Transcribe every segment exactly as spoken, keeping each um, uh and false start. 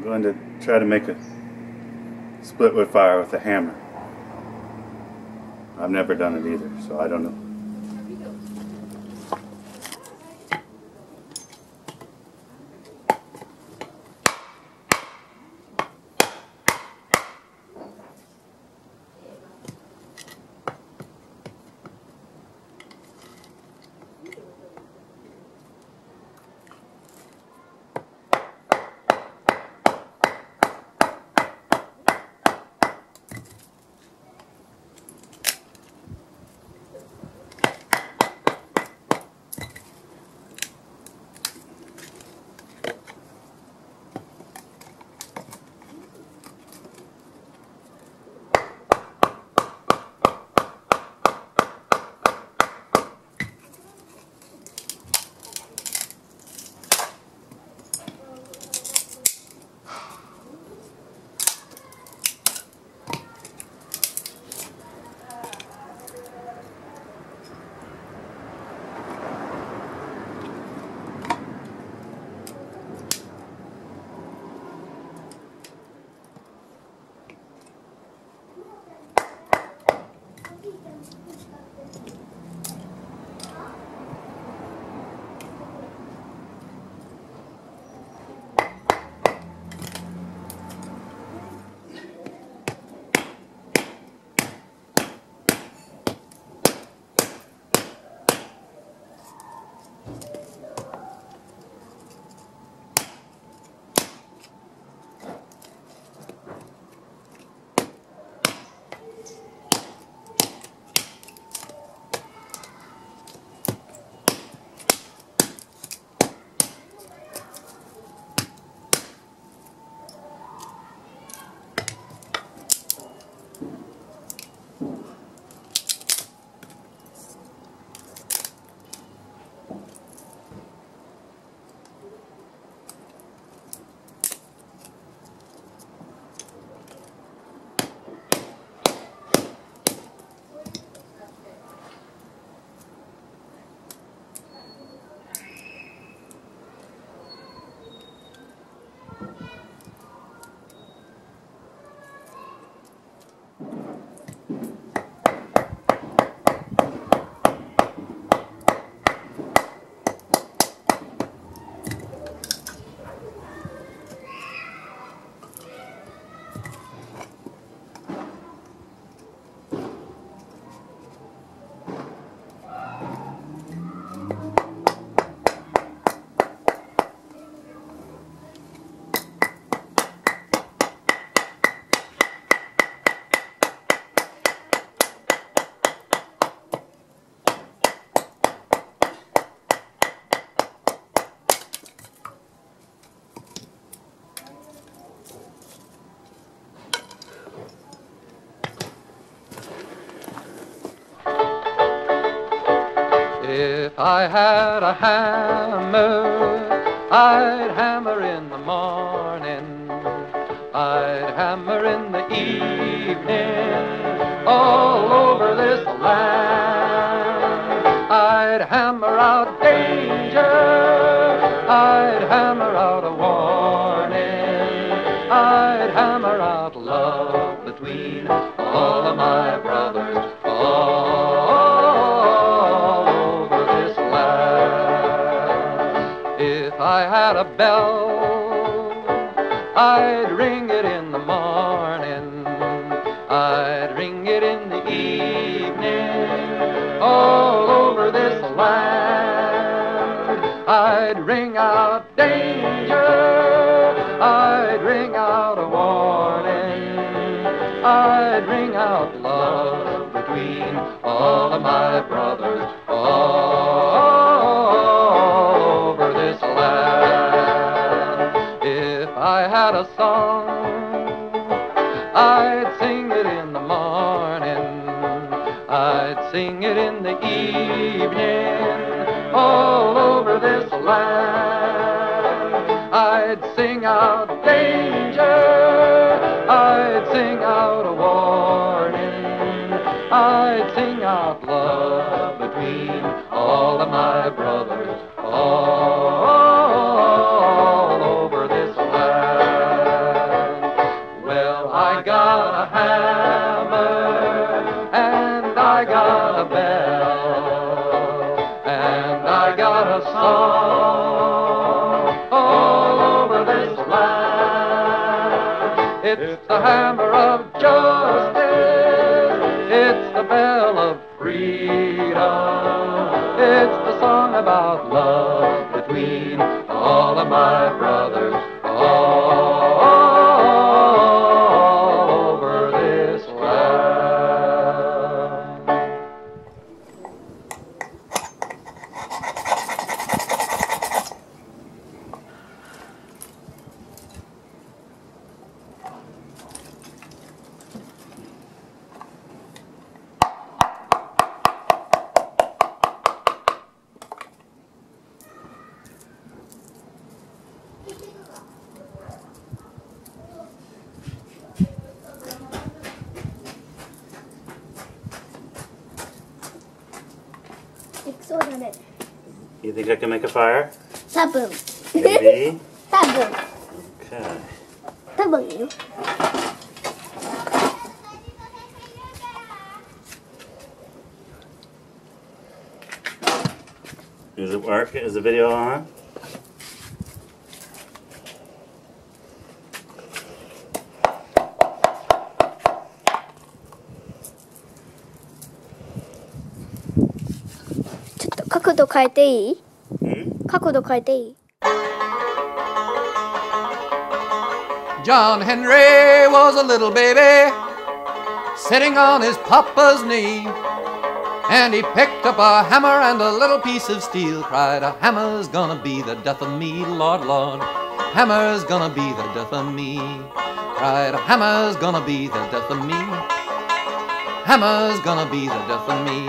going to try to make a splitwood fire with a hammer. I've never done it either, so I don't know. If I had a hammer, I'd hammer in the morning, I'd hammer in the evening, all over this land. I'd hammer out danger, I'd hammer out a warning, I'd hammer out love between all of my brothers, all over this land. If I had a bell, I'd ring it in the morning, I'd ring it in the evening, all over this land. I'd ring out danger, I'd ring out a warning, I'd ring out love between all of my brothers, all over this land. If I had a song, I'd sing it in the morning, I'd sing it in the evening, all over this land. I'd sing out danger, I'd sing out a warning, I'd sing out love between all of my brothers, all over this land. hammer, and I got a bell, and I got a song all over this land. It's the hammer of justice, it's the bell of freedom, it's the song about love between all of my brothers all over this land. You think I can make a fire? 多分 Maybe? 多分 Okay. 多分よ Does it work? Is the video on? ちょっと角度変えていい Hmm? 角度変えていい John Henry was a little baby sitting on his papa's knee, and he picked up a hammer and a little piece of steel, cried, a hammer's gonna be the death of me, Lord, Lord, hammer's gonna be the death of me, cried, a hammer's gonna be the death of me, hammer's gonna be the death of me.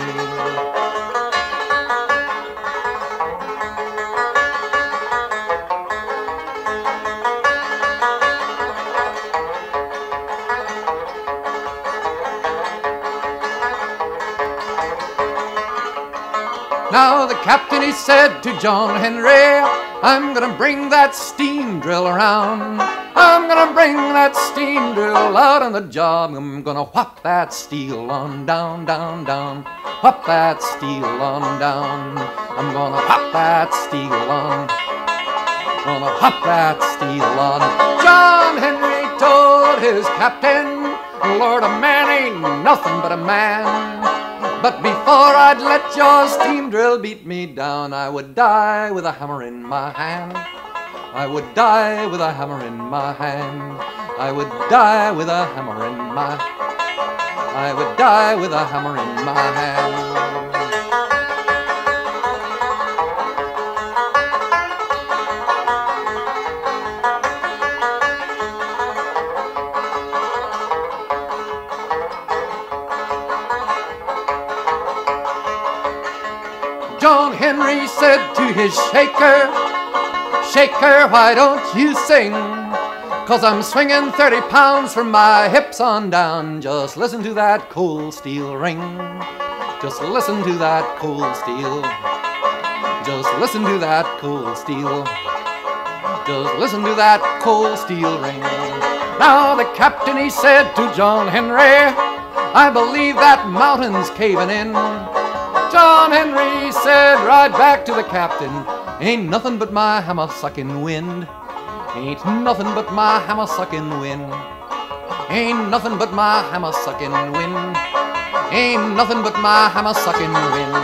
Now the captain, he said to John Henry, I'm gonna bring that steam drill around. I'm gonna bring that steam drill out on the job. I'm gonna whop that steel on down, down, down. Whop that steel on down. I'm gonna whop that steel on. Gonna whop that steel on. John Henry told his captain, Lord, a man ain't nothing but a man. But before I'd let your steam drill beat me down, I would die with a hammer in my hand. I would die with a hammer in my hand. I would die with a hammer in my I would die with a hammer in my hand. John Henry said to his shaker, Shaker, why don't you sing? 'Cause I'm swinging thirty pounds from my hips on down. Just listen to that cold steel ring. Just listen to that cold steel. Just listen to that cold steel. Just listen to that cold steel ring. Now the captain, he said to John Henry, I believe that mountain's caving in. John Henry said right back to the captain, ain't nothing but my hammer-sucking wind. Ain't nothing but my hammer-sucking wind. Ain't nothing but my hammer-sucking wind. Ain't nothing but my hammer-sucking wind.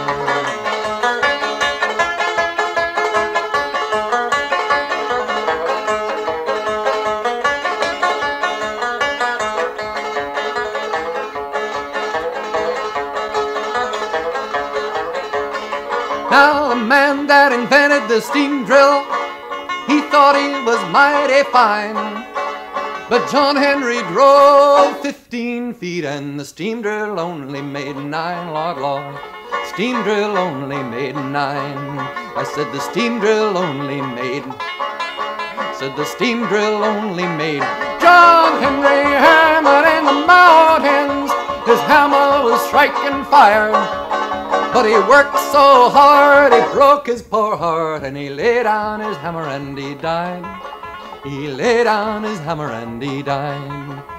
Now the man that invented the steam drill, he thought he was mighty fine. But John Henry drove fifteen feet and the steam drill only made nine, Lord, Lord. Steam drill only made nine. I said the steam drill only made, said the steam drill only made. John Henry hammered in the mountains, his hammer was striking fire. But he worked so hard, he broke his poor heart, and he laid down his hammer and he died. He laid down his hammer and he died.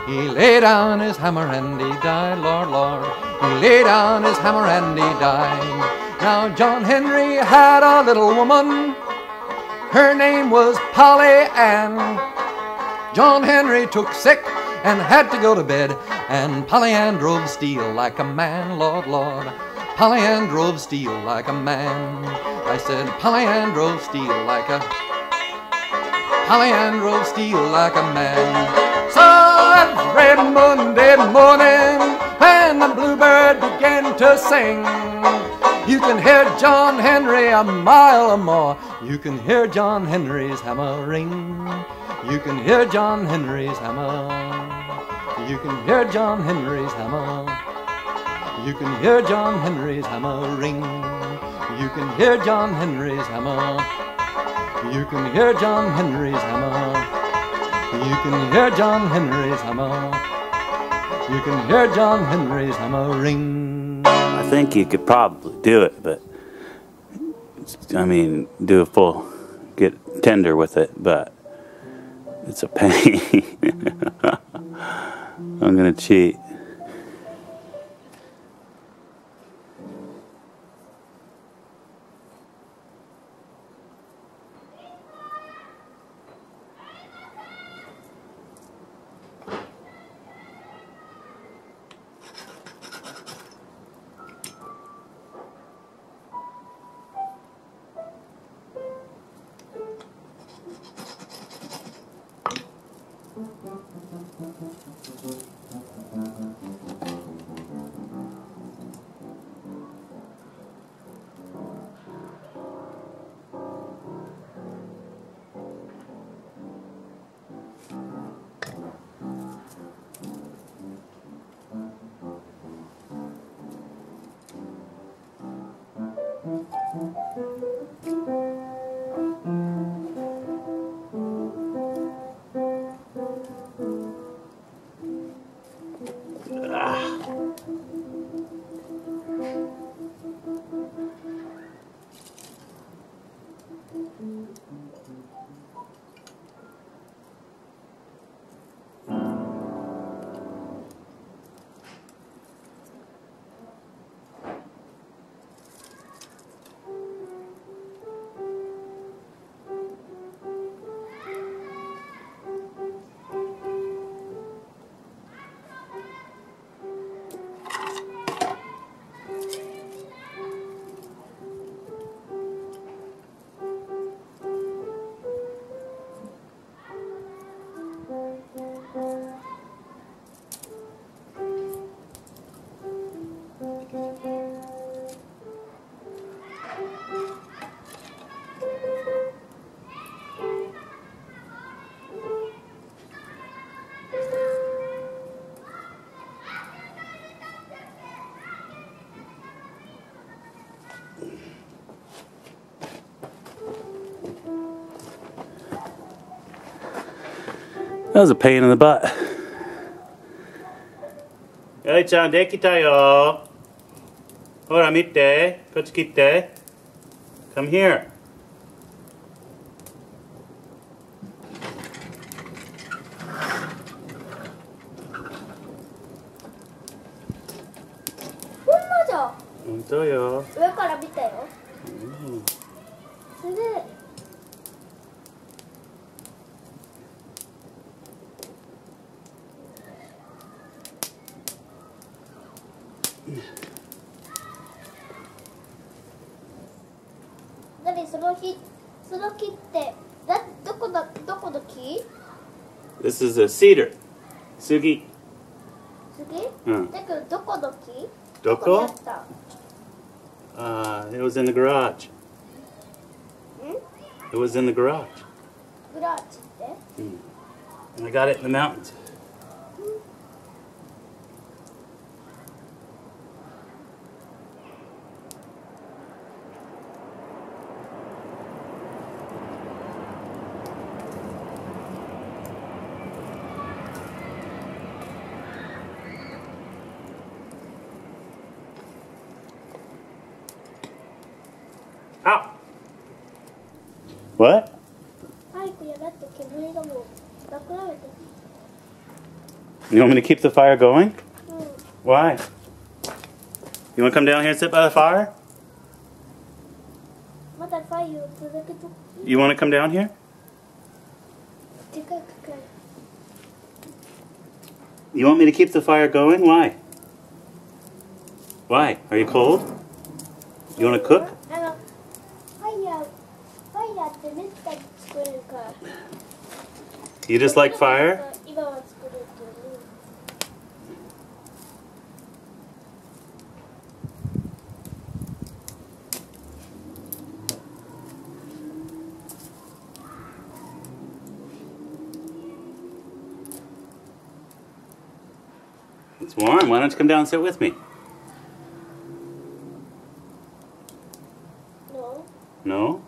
He laid down his hammer and he died, Lord, Lord. He laid down his hammer and he died. Now John Henry had a little woman. Her name was Polly Ann. John Henry took sick and had to go to bed, and Polly Ann drove steel like a man, Lord, Lord. Polly Ann drove steel like a man. I said Polly Ann drove steel like a Polly Ann drove steel like a man. So every Monday morning when the bluebird began to sing, you can hear John Henry a mile or more. You can hear John Henry's hammer ring. You can hear John Henry's hammer. You can hear John Henry's hammer. You can hear John Henry's hammer ring. You can hear John Henry's hammer. You can hear John Henry's hammer. You can hear John Henry's hammer. You can hear John Henry's hammer ring. I think you could probably do it, but I mean, do a full, get tender with it, but it's a pain. I'm gonna cheat. That was a pain in the butt. エリちゃんできたよ。ほら見て、こっち来て。Come here. ほんまじゃ。 本当よ。 上から見たよ。 うん。 すげえ。何その木、その木ってだどこだどこの木？ This is a cedar. 杉。 杉？ うん。 だけどどこの木？ どこ？ にあった？ Uh, it was in the garage. ん？ It was in the garage. グラーチって？ Mm. And I got it in the mountains. Ow! What? 早くやらって煙がもうなくなると。 You want me to keep the fire going? Mm. Why? You want to come down here and sit by the fire? まだファイを続けとく。 You want to come down here? でかいかかい。 You want me to keep the fire going? Why? Why? Are you cold? You want to cook? あの、ファイヤー、ファイヤーってめったに作れるから。 You just like fire? 今は作れるけど。 It's warm. Why don't you come down and sit with me? No. No?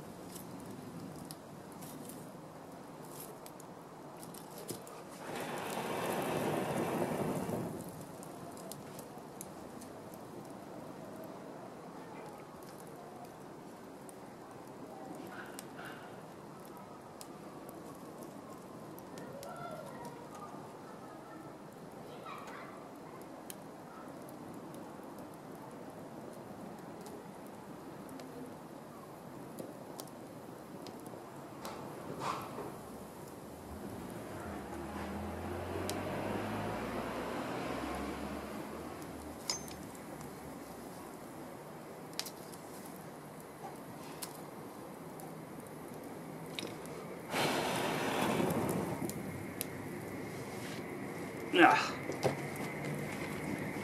Yeah.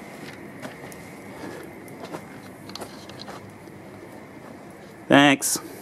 Thanks.